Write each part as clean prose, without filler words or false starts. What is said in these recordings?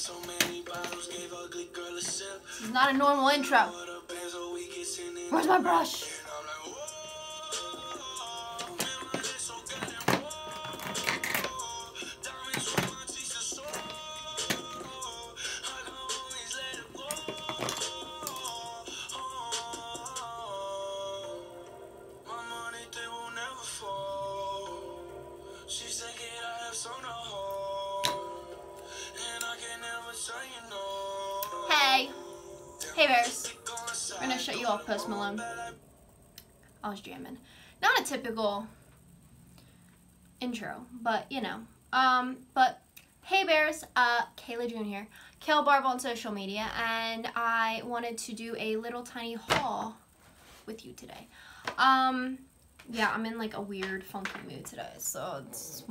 This is not a normal intro. Where's my brush? Hey bears, we're gonna shut you off, Post Malone. I was jamming. Not a typical intro, but you know. But hey bears, Kayla June here, Caylbarb on social media, and I wanted to do a little tiny haul with you today. Yeah, I'm in like a weird, funky mood today, so it's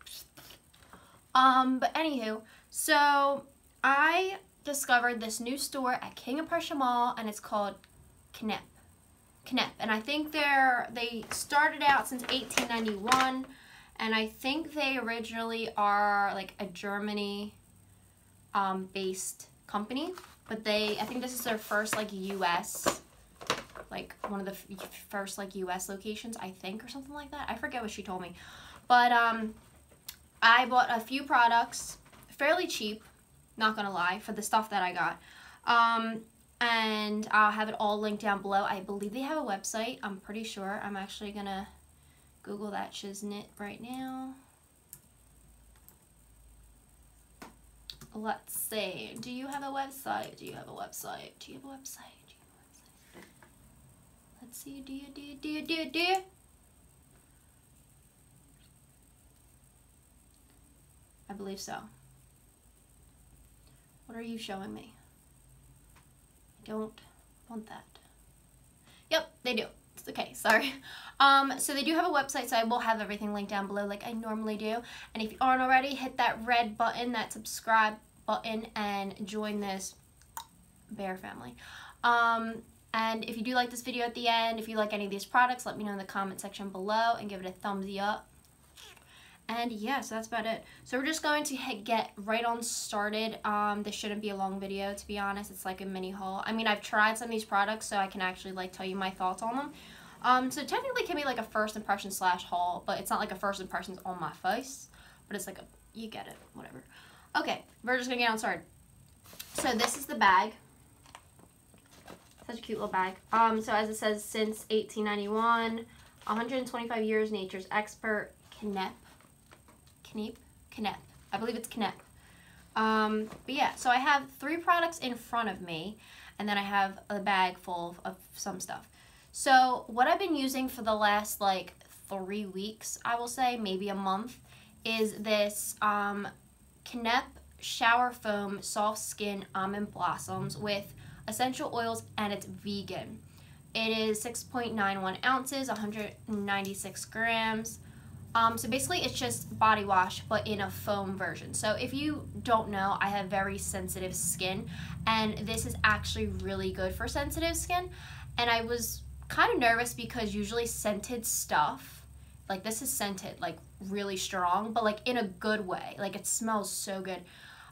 but anywho, so I discovered this new store at King of Prussia Mall, and it's called Kneipp. And I think they started out since 1891, and I think they originally are like a Germany based company, but I think this is their first like US, like one of the first like US locations, I think, or something like that. I forget what she told me, but I bought a few products fairly cheap, not gonna lie, for the stuff that I got. And I'll have it all linked down below. I believe they have a website, I'm pretty sure. I'm actually gonna Google that shiznit right now. Let's see. Do you have a website? Do you have a website? Do you have a website? Do you have a website? Let's see. Do you? I believe so. What are you showing me? I don't want that. Yep, they do. It's okay, sorry. So they do have a website, so I will have everything linked down below like I normally do. And if you aren't already, hit that red button, that subscribe button, and join this bear family. And if you do like this video at the end, if you like any of these products, let me know in the comment section below and give it a thumbs up. And yeah, so that's about it. So we're just going to get right on started. This shouldn't be a long video, to be honest. It's like a mini haul. I mean, I've tried some of these products, so I can actually like tell you my thoughts on them. So technically it can be like a first impression / haul, but it's not like a first impressions on my face, but it's like you get it, whatever. Okay, we're just gonna get on started. So this is the bag. Such a cute little bag. So as it says, since 1891, 125 years, nature's expert, Kneipp. I believe it's Kneipp. But yeah, so I have 3 products in front of me, and then I have a bag full of some stuff. So what I've been using for the last like 3 weeks, I will say, maybe a month, is this Kneipp Shower Foam Soft Skin Almond Blossoms with essential oils, and it's vegan. It is 6.91 ounces, 196 grams. So basically it's just body wash, but in a foam version. So if you don't know, I have very sensitive skin, and this is actually really good for sensitive skin. And I was kind of nervous because usually scented stuff, like this is scented, like really strong, but like in a good way. Like it smells so good.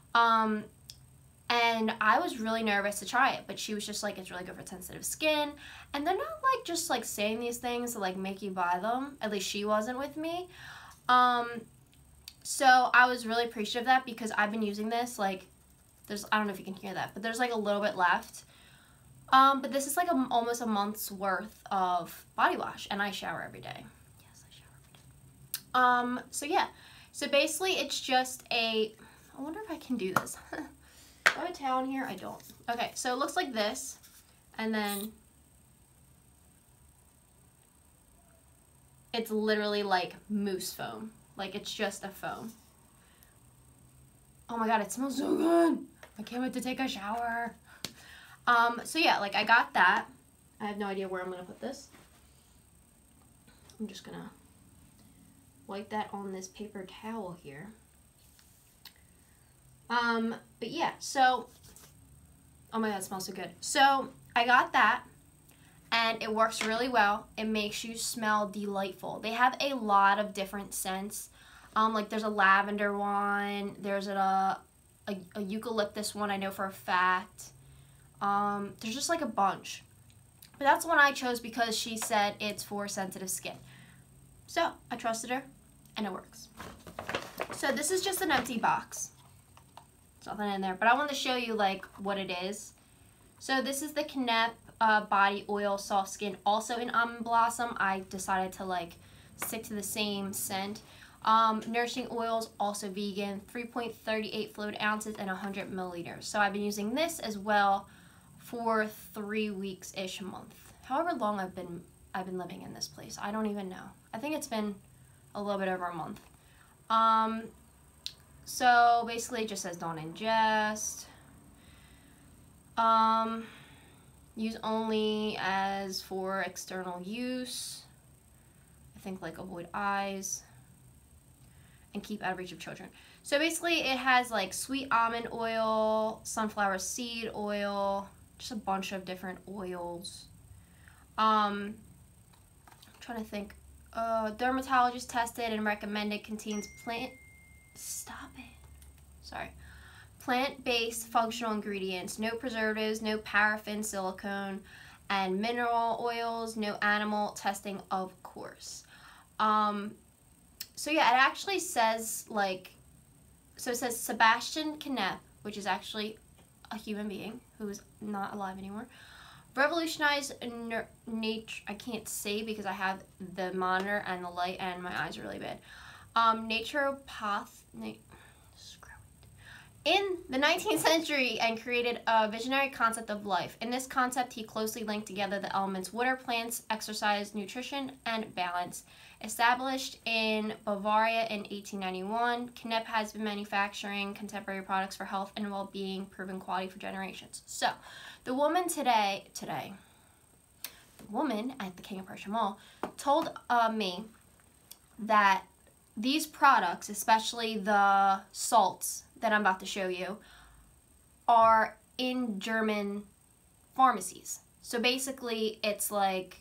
And I was really nervous to try it, but she was just like, it's really good for sensitive skin. And they're not like just like saying these things to like make you buy them. At least she wasn't with me. So I was really appreciative of that, because I've been using this, like I don't know if you can hear that, but there's like a little bit left. But this is like almost a month's worth of body wash, and I shower every day. Yes, I shower every day. So yeah, so basically it's just I wonder if I can do this. Do I have a towel in here? I don't. Okay, so it looks like this, and then it's literally like mousse foam. Like it's just a foam. Oh my god, it smells so good. I can't wait to take a shower. So yeah, like I got that. I have no idea where I'm gonna put this. I'm just gonna wipe that on this paper towel here. But yeah, so, oh my god, it smells so good. So I got that, and it works really well. It makes you smell delightful. They have a lot of different scents. Like there's a lavender one, there's a a eucalyptus one, I know for a fact. There's just like a bunch. But that's the one I chose because she said it's for sensitive skin. So I trusted her, and it works. So this is just an empty box. There's nothing in there, but I want to show you like what it is. So this is the Kneipp body oil soft skin, also in almond blossom. I decided to like stick to the same scent. Nourishing oils, also vegan, 3.38 fluid ounces and 100 milliliters. So I've been using this as well for 3 weeks-ish, a month. However long I've been living in this place. I don't even know. I think it's been a little bit over a month. So basically it just says don't ingest. Use only as for external use. I think like avoid eyes. And keep out of reach of children. So basically it has like sweet almond oil, sunflower seed oil, just a bunch of different oils. I'm trying to think. Dermatologist tested and recommended, contains plant-based functional ingredients, no preservatives, no paraffin, silicone, and mineral oils, no animal testing, of course. So yeah, it actually says like, so it says Sebastian Kneipp, which is actually a human being who is not alive anymore, revolutionized nature. I can't say because I have the monitor and the light and my eyes are really bad. In the 19th century, and created a visionary concept of life. In this concept, he closely linked together the elements water, plants, exercise, nutrition, and balance. Established in Bavaria in 1891, Kneipp has been manufacturing contemporary products for health and well-being, proven quality for generations. So, the woman the woman at the King of Prussia Mall told me that these products, especially the salts that I'm about to show you, are in German pharmacies. So basically, it's like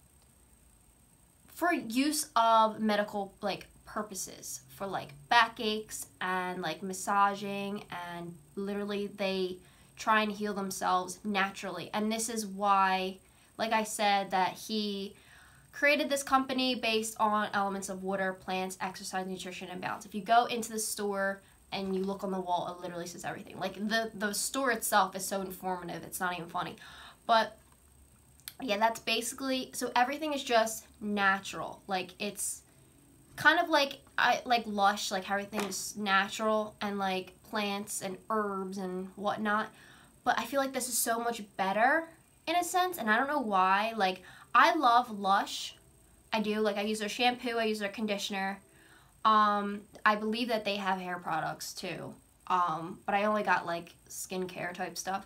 for use of medical like purposes, for like backaches and like massaging, and literally they try and heal themselves naturally. And this is why, like I said, that he created this company based on elements of water, plants, exercise, nutrition, and balance. If you go into the store and you look on the wall, it literally says everything. Like the store itself is so informative, it's not even funny. But yeah, that's basically, so everything is just natural. Like it's kind of like Lush, like how everything is natural and like plants and herbs and whatnot. But I feel like this is so much better in a sense, and I don't know why. Like I love Lush. I do. Like I use their shampoo, I use their conditioner. I believe that they have hair products too. But I only got like skincare type stuff.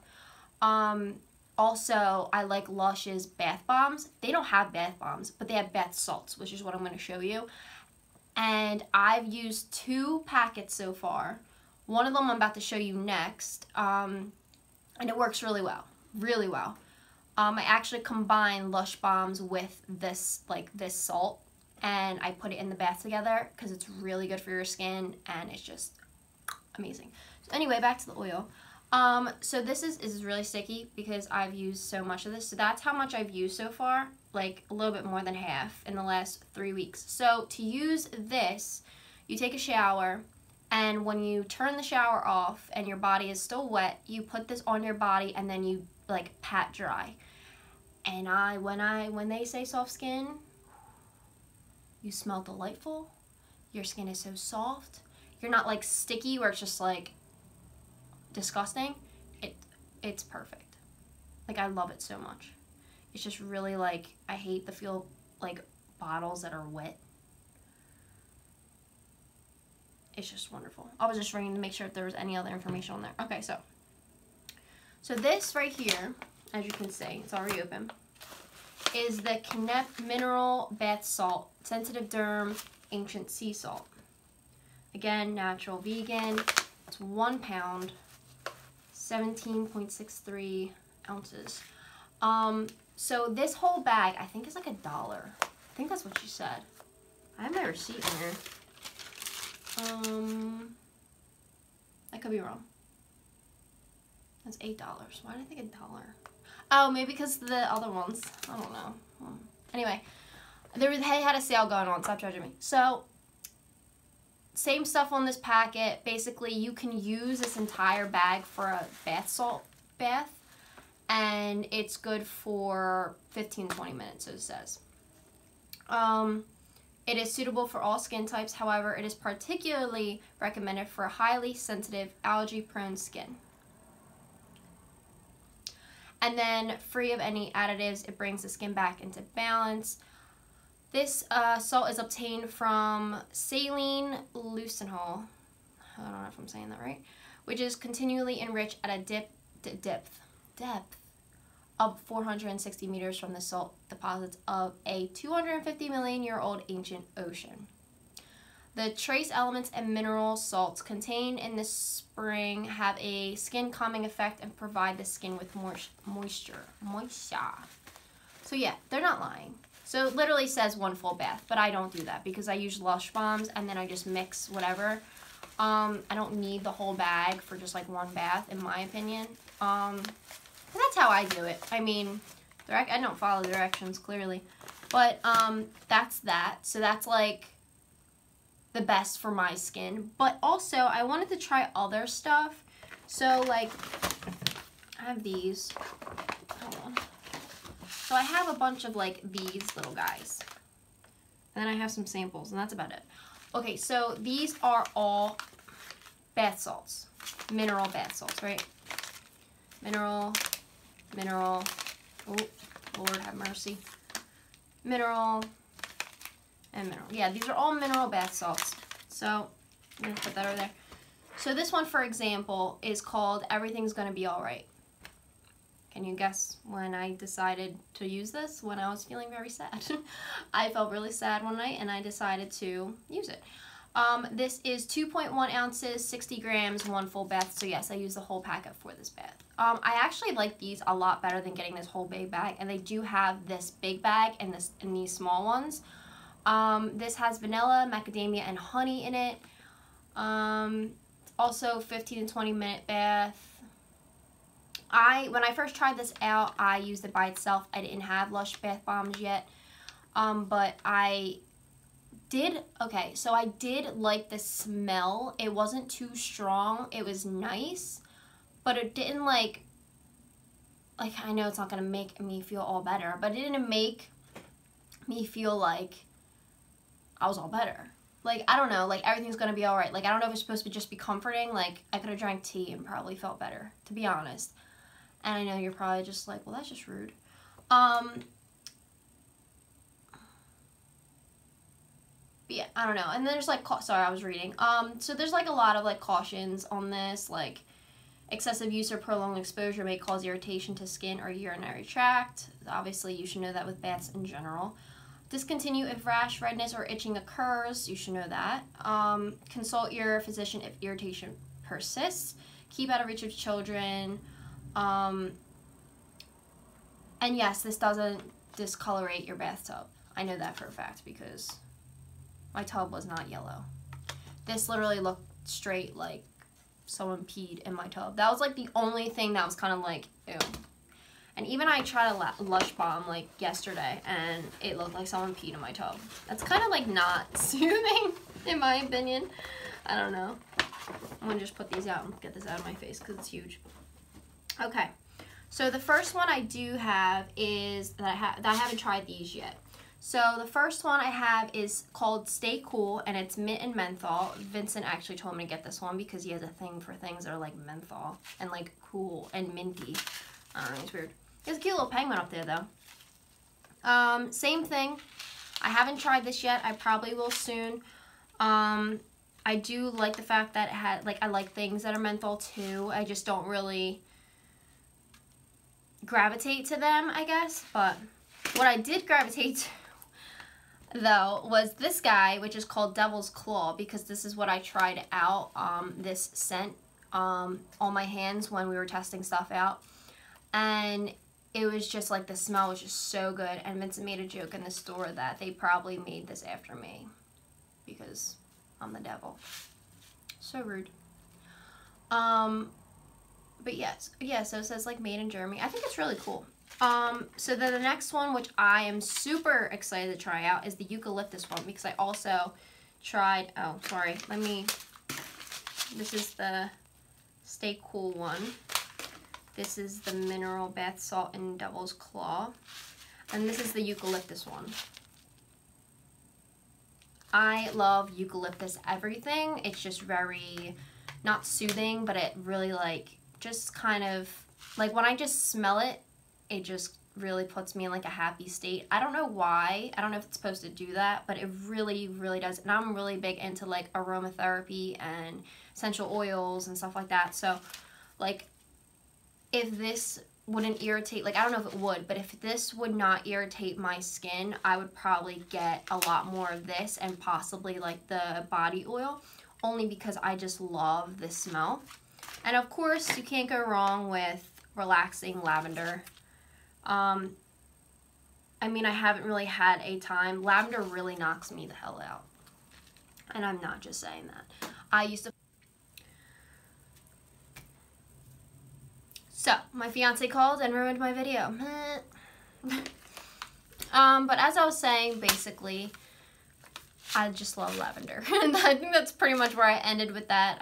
Also, I like Lush's bath bombs. They don't have bath bombs, but they have bath salts, which is what I'm going to show you. And I've used 2 packets so far. One of them I'm about to show you next. And it works really well. Really well. I actually combine Lush bombs with this salt, and I put it in the bath together because it's really good for your skin and it's just amazing. So anyway, back to the oil. So this is really sticky because I've used so much of this. So that's how much I've used so far, like a little bit more than half in the last 3 weeks. So to use this, you take a shower, and when you turn the shower off and your body is still wet, you put this on your body and then you like pat dry. And when they say soft skin, you smell delightful. Your skin is so soft. You're not like sticky where it's just like disgusting. It's perfect. Like I love it so much. It's just really like, I hate the feel like bottles that are wet. It's just wonderful. I was just ringing to make sure if there was any other information on there. Okay, so this right here, as you can see, it's already open, is the Kneipp Mineral Bath Salt, Sensitive Derm, Ancient Sea Salt. Again, natural, vegan. It's 1 pound, 17.63 ounces. So this whole bag, I think is like $1. I think that's what she said. I have my receipt in here. I could be wrong. That's $8. Why did I think $1? Oh, maybe because the other ones. I don't know. Anyway, they had a sale going on. Stop judging me. So, same stuff on this packet. Basically, you can use this entire bag for a bath salt bath. And it's good for 15 to 20 minutes, it says. It is suitable for all skin types. However, it is particularly recommended for highly sensitive, allergy-prone skin. And then, free of any additives, it brings the skin back into balance. This salt is obtained from saline lucenol. I don't know if I'm saying that right. Which is continually enriched at a depth of 460 meters from the salt deposits of a 250 million year old ancient ocean. The trace elements and mineral salts contained in this spring have a skin calming effect and provide the skin with moisture. So yeah, they're not lying. So it literally says 1 full bath, but I don't do that because I use Lush Bombs and then I just mix whatever. I don't need the whole bag for just like 1 bath, in my opinion. But that's how I do it. I mean, I don't follow directions, clearly. But, that's that. So that's, like, the best for my skin. But also, I wanted to try other stuff. So, like, I have these. Hold on. So I have a bunch of, like, these little guys. And then I have some samples, and that's about it. Okay, so these are all bath salts. Mineral bath salts, right? Mineral, oh, Lord have mercy. Mineral, and mineral. Yeah, these are all mineral bath salts. So, I'm going to put that over there. So this one, for example, is called Everything's Gonna Be Alright. Can you guess when I decided to use this? When I was feeling very sad. I felt really sad one night and I decided to use it. This is 2.1 ounces, 60 grams, 1 full bath. So yes, I use the whole packet for this bath. I actually like these a lot better than getting this whole big bag. And they do have this big bag and these small ones. This has vanilla, macadamia, and honey in it. Also 15 to 20 minute bath. When I first tried this out, I used it by itself. I didn't have Lush bath bombs yet. But I did like the smell. It wasn't too strong. It was nice, but it didn't like I know it's not gonna make me feel all better, but it didn't make me feel like I was all better. Like, I don't know, like everything's gonna be all right. Like, I don't know if it's supposed to just be comforting. Like, I could have drank tea and probably felt better, to be honest. And I know you're probably just like, well, that's just rude. But yeah, I don't know. And then there's like, sorry, I was reading. So there's like a lot of like cautions on this, like excessive use or prolonged exposure may cause irritation to skin or urinary tract. Obviously, you should know that with baths in general. Discontinue if rash, redness, or itching occurs. You should know that. Consult your physician if irritation persists. Keep out of reach of children. And yes, this doesn't discolorate your bathtub. I know that for a fact because my tub was not yellow. This literally looked straight like someone peed in my tub. That was like the only thing that was kind of like, ew. And even I tried a Lush Bomb like yesterday and it looked like someone peed in my tub. That's kind of like not soothing in my opinion. I don't know. I'm gonna just put these out and get this out of my face because it's huge. Okay, so the first one I do have is that I haven't tried these yet. So the first one I have is called Stay Cool, and it's mint and menthol. Vincent actually told me to get this one because he has a thing for things that are like menthol and like cool and minty. I don't know, it's weird. He has a cute little penguin up there though. Same thing. I haven't tried this yet. I probably will soon. I do like the fact that it had, like, I like things that are menthol too. I just don't really gravitate to them, I guess. But what I did gravitate to, though, was this guy, which is called Devil's Claw, because this is what I tried out, this scent, on my hands when we were testing stuff out. And it was just like, the smell was just so good. And Vincent made a joke in the store that they probably made this after me because I'm the devil. So rude. But yes, yeah, so it says like made in Germany. I think it's really cool. So then the next one, which I am super excited to try out, is the eucalyptus one, because I also tried, oh, sorry, this is the Stay Cool one. This is the mineral bath salt and devil's claw. And this is the eucalyptus one. I love eucalyptus everything. It's just very, not soothing, but it really like, just kind of, like when I just smell it, it just really puts me in like a happy state. I don't know why. I don't know if it's supposed to do that, but it really, really does. And I'm really big into like aromatherapy and essential oils and stuff like that. So like if this wouldn't irritate, like I don't know if it would, but if this would not irritate my skin, I would probably get a lot more of this and possibly like the body oil, only because I just love this smell. And of course you can't go wrong with relaxing lavender. I mean, I haven't really had a time. Lavender really knocks me the hell out. And I'm not just saying that. I used to... So, my fiance called and ruined my video. But as I was saying, basically, I just love lavender. And I think that's pretty much where I ended with that.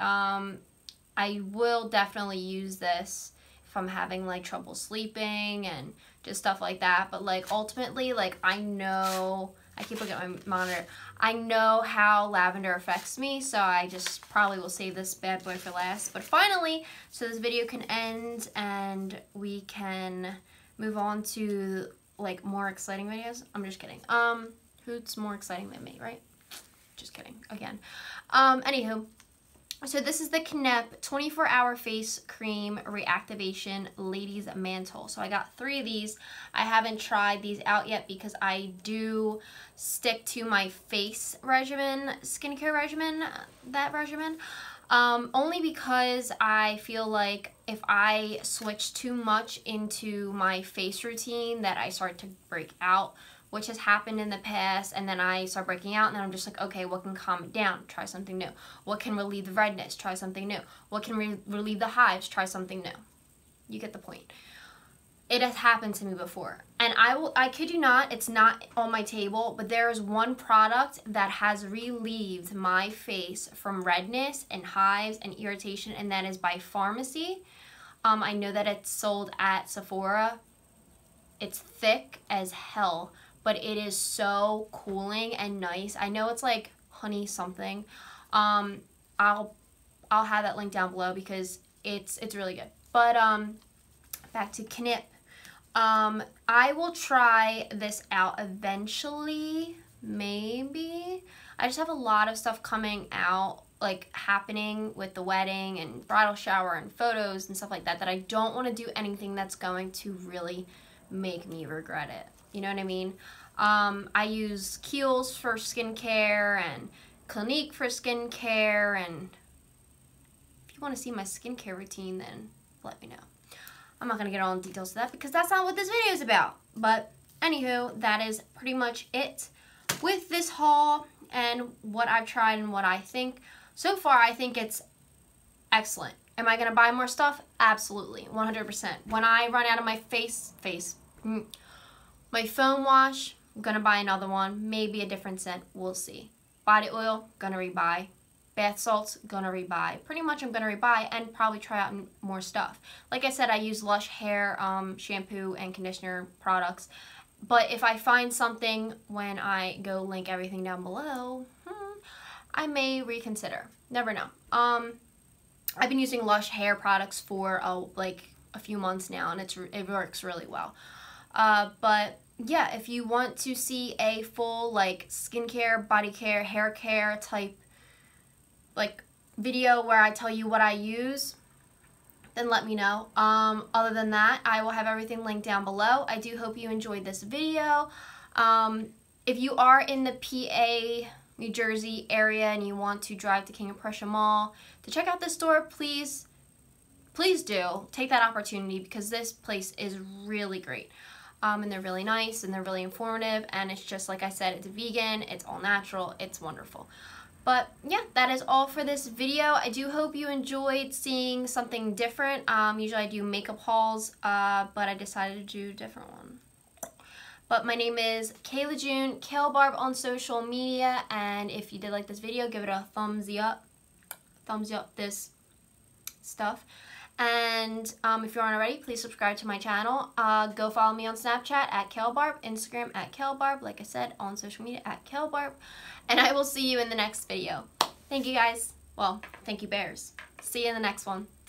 I will definitely use this if I'm having like trouble sleeping and just stuff like that. But like ultimately, like I know, I keep looking at my monitor, I know how lavender affects me, so I just probably will save this bad boy for last. But finally, so this video can end and we can move on to like more exciting videos. I'm just kidding. Who's more exciting than me, right? Just kidding, again. Anywho, so this is the Kneipp 24-hour face cream reactivation ladies mantle. So I got 3 of these. I haven't tried these out yet because I do stick to my face regimen, skincare regimen, that regimen. Only because I feel like if I switch too much into my face routine that I start to break out, which has happened in the past, and then I start breaking out, and then I'm just like, okay, what can calm it down? Try something new. What can relieve the redness? Try something new. What can relieve the hives? Try something new. You get the point. It has happened to me before. And I kid you not, it's not on my table, but there is one product that has relieved my face from redness and hives and irritation, and that is by Pharmacy. I know that it's sold at Sephora. It's thick as hell, but it is so cooling and nice. I know it's like honey something. I'll have that link down below because it's really good. But back to Kneipp. I will try this out eventually, maybe. I just have a lot of stuff coming out, like happening with the wedding and bridal shower and photos and stuff like that, that I don't want to do anything that's going to really make me regret it. You know what I mean? I use Kiehl's for skincare and Clinique for skincare, and if you want to see my skincare routine, then let me know. I'm not going to get all in details of that because that's not what this video is about. But anywho, that is pretty much it with this haul and what I've tried and what I think. So far, I think it's excellent. Am I going to buy more stuff? Absolutely, 100%. When I run out of my my foam wash, I'm going to buy another one. Maybe a different scent. We'll see. Body oil, going to rebuy. Bath salts, going to rebuy. Pretty much I'm going to rebuy and probably try out more stuff. Like I said, I use Lush hair shampoo and conditioner products. But if I find something when I go link everything down below, I may reconsider. Never know. I've been using Lush hair products for like a few months now, and it works really well. But yeah, if you want to see a full like skincare, body care, hair care type like video where I tell you what I use, then let me know. Other than that, I will have everything linked down below. I do hope you enjoyed this video. If you are in the PA, New Jersey area and you want to drive to King of Prussia Mall to check out this store, please do take that opportunity because this place is really great. And they're really nice and they're really informative, and it's just like I said, it's vegan, it's all natural, it's wonderful. But yeah, that is all for this video. I do hope you enjoyed seeing something different. Usually I do makeup hauls, but I decided to do a different one. But my name is Kayla June, Caylbarb on social media, and if you did like this video, give it a thumbs up this stuff. And if you aren't already, please subscribe to my channel. Go follow me on Snapchat at Caylbarb, Instagram at Caylbarb, like I said, on social media at Caylbarb. And I will see you in the next video. Thank you guys. Well, thank you bears. See you in the next one.